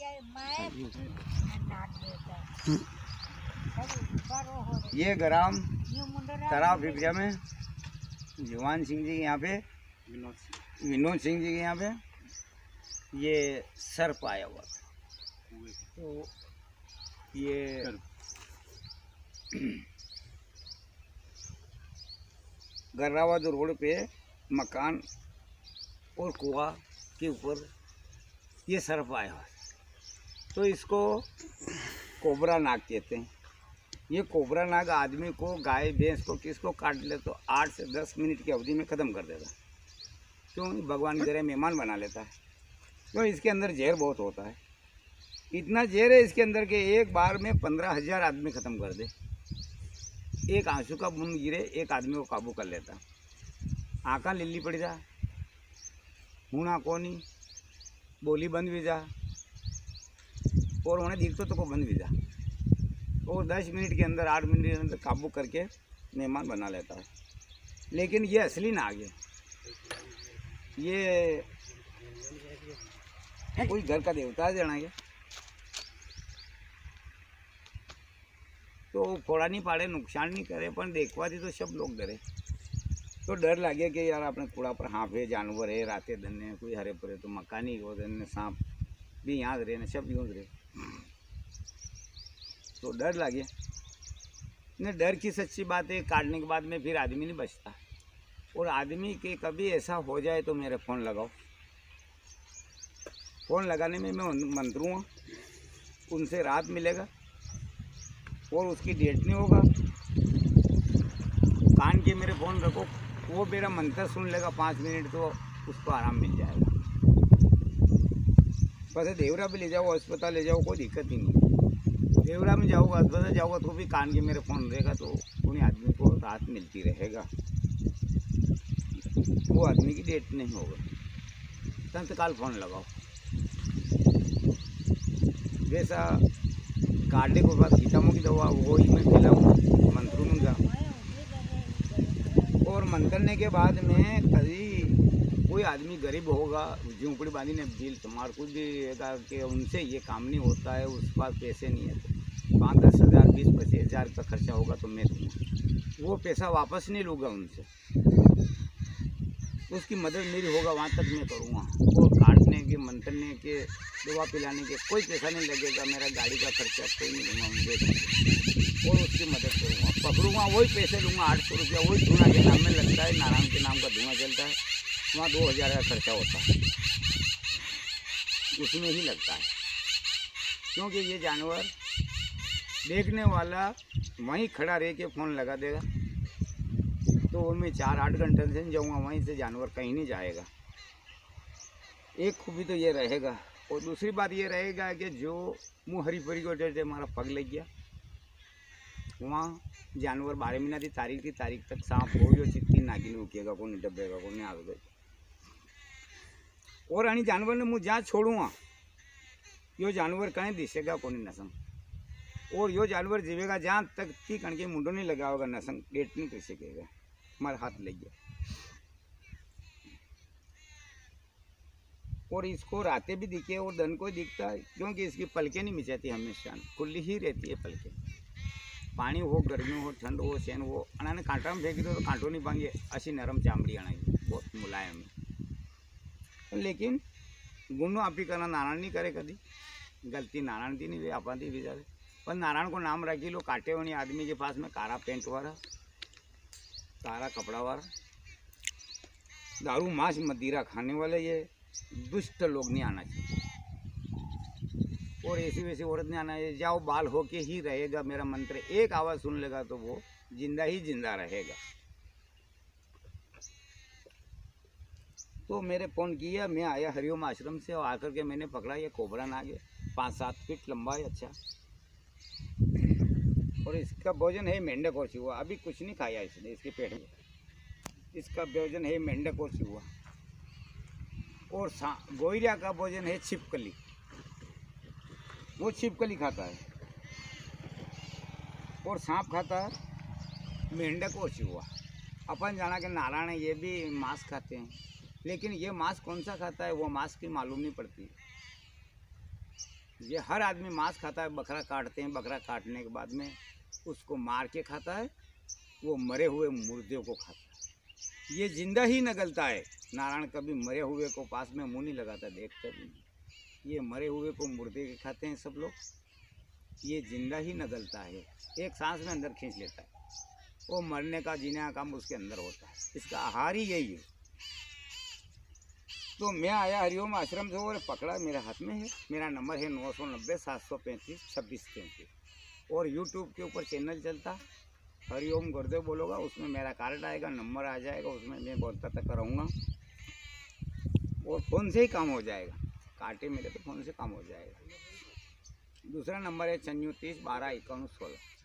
ये ग्राम तालाब फिक्रिया में जवान सिंह जी के यहाँ पे, विनोद सिंह जी के यहाँ पे ये सर्प आया हुआ था। तो ये गर्रावाद रोड पे मकान और कुआ के ऊपर ये सर्प आया हुआ है। तो इसको कोबरा नाग कहते हैं। ये कोबरा नाग आदमी को, गाय भैंस को, किसको काट ले तो 8 से 10 मिनट की अवधि में ख़त्म कर देता है। क्यों? भगवान की तरह मेहमान बना लेता है। क्यों? इसके अंदर जहर बहुत होता है। इतना जहर है इसके अंदर के एक बार में 15,000 आदमी ख़त्म कर दे। एक आंसू का बूंद गिरे एक आदमी को काबू कर लेता। आँखा लिल्ली पड़ जा, हूणा कोनी, बोली बंद भी जा और उन्हें दिखतो तो को बंद भी जा। और 10 मिनट के अंदर, 8 मिनट के अंदर काबू करके मेहमान बना लेता है। लेकिन ये असली नाग है। ये कोई घर का देवता है जाना। तो फोड़ा नहीं पाड़े, नुकसान नहीं करे, पर देखवा दी तो सब लोग डरे। तो डर लगे कि यार अपने कूड़ा पर हाँफे जानवर है, रातें दिन कोई हरे परे तो मकानी हो दिन सांप भी यहाँ रहे न, सब यूँ रहे। तो डर लगे न। डर की सच्ची बात है, काटने के बाद में फिर आदमी नहीं बचता। और आदमी के कभी ऐसा हो जाए तो मेरे फ़ोन लगाओ। फ़ोन लगाने में मैं मंत्रू हूँ, उनसे राहत मिलेगा और उसकी डेट नहीं होगा। कान के मेरे फ़ोन रखो, वो मेरा मंत्र सुन लेगा 5 मिनट तो उसको आराम मिल जाएगा। बस देवरा भी ले जाओ, अस्पताल ले जाओ, कोई दिक्कत ही नहीं। देवरा में जाओगा, अस्पताल जाओगा तो भी कान के मेरे फ़ोन रहेगा तो उन्हें आदमी को राहत मिलती रहेगा। वो आदमी की डेट नहीं होगा। तत्काल फ़ोन लगाओ। जैसा काटने के बाद कीटाणु की दवा वो ही मैं खिलाऊँगा, मंत्रूँगा। और मंत्रने के बाद में कभी कोई आदमी गरीब होगा, झोंपड़ी बांधी ने बिल तुम्हारे कुछ भी रहेगा कि उनसे ये काम नहीं होता है, उस पास पैसे नहीं है, तो 5-10 हज़ार 20-25 हज़ार का खर्चा होगा तो मैं दूँगा। वो पैसा वापस नहीं लूँगा उनसे, उसकी मदद मेरी होगा वहाँ तक मैं करूँगा। और काटने के, मंत्रने के, दवा पिलाने के कोई पैसा नहीं लगेगा। मेरा गाड़ी का खर्चा कोई नहीं दूँगा उनसे, और उसकी मदद करूँगा। पकड़ूँगा वही पैसे लूँगा, 800 रुपया। वही धुआं के नाम में लगता है, नारायण के नाम का धुआं चलता है, वहाँ 2000 का खर्चा होता है, उसमें ही लगता है। क्योंकि ये जानवर देखने वाला वहीं खड़ा रह के फ़ोन लगा देगा तो वो मैं 4-8 घंटे से जाऊँगा, वहीं से जानवर कहीं नहीं जाएगा। एक खूबी तो ये रहेगा। और दूसरी बात ये रहेगा कि जो मुँह हरी परी को डर से हमारा पग लग गया, वहाँ जानवर 12 महीना की तारीख तक सांप हो गया, चित्ती नागिन रुकेगा, को नहीं डबेगा, को नहीं आवेगा। और अणी जानवर ने मुझे जहाँ छोड़ूँगा यो जानवर कहीं दिसेगा को नहीं नसंग। और यो जानवर जीवेगा जहाँ तक ती कण के मुंडो नहीं लगाओगा नसंग, डेट नहीं कर सकेगा। हमारे हाथ लग गया। और इसको रातें भी दिखे और दिन को दिखता है, क्योंकि इसकी पलकें नहीं मिचाती, हमेशा खुली ही रहती है पलकें। पानी हो, गर्मी हो, ठंड हो, सैन हो, अने कांटा में फेंकी दो तो कांटो नहीं भांगे, अशी नरम चामड़ी आना बहुत मुलायम है। लेकिन गुनो आपी करना नारायण नहीं करे, कभी गलती नारायण की नहीं आपा थी भी जाए। पर नारायण को नाम रखी लो। काटे वाली आदमी के पास में कारा पेंट वाला, कारा कपड़ा वाला, दारू मांस मदिरा खाने वाले ये दुष्ट लोग नहीं आना चाहिए। और ऐसी वैसी औरत नहीं आना चाहिए। जाओ बाल होके ही रहेगा। मेरा मंत्र एक आवाज़ सुन लेगा तो वो जिंदा ही जिंदा रहेगा। तो मेरे फ़ोन किया, मैं आया हरिओम आश्रम से और आकर के मैंने पकड़ा ये कोबरा नाग है, 5-7 फीट लंबा है, अच्छा। और इसका भोजन है मेंढक और चिहुआ। अभी कुछ नहीं खाया इसने, इसके पेट में। इसका भोजन है मेंढक और चिहुआ। और गोइरिया का भोजन है छिपकली, वो छिपकली खाता है। और सांप खाता है मेंढक और चिहुआ। अपन जाना कि नारायण ये भी मांस खाते हैं, लेकिन ये मांस कौन सा खाता है वो मांस की मालूम नहीं पड़ती। ये हर आदमी मांस खाता है, बकरा काटते हैं, बकरा काटने के बाद में उसको मार के खाता है, वो मरे हुए मुर्दे को खाता है। ये जिंदा ही नगलता है। नारायण कभी मरे हुए को पास में मुंह नहीं लगाता, देखते भी नहीं। ये मरे हुए को मुर्दे के खाते हैं सब लोग। ये जिंदा ही नगलता है, एक सांस में अंदर खींच लेता है। वो मरने का जीने का काम उसके अंदर होता है। इसका आहार ही यही है। तो मैं आया हरिओम आश्रम से और पकड़ा, मेरे हाथ में है। मेरा नंबर है 990 735 2633। और यूट्यूब के ऊपर चैनल चलता हरिओम गुरुदेव बोलोगा, उसमें मेरा कार्ड आएगा, नंबर आ जाएगा, उसमें मैं बोलता तक कराऊँगा और फ़ोन से ही काम हो जाएगा। कांटे मेरे तो फ़ोन से काम हो जाएगा। दूसरा नंबर है 94 30 12 51 16।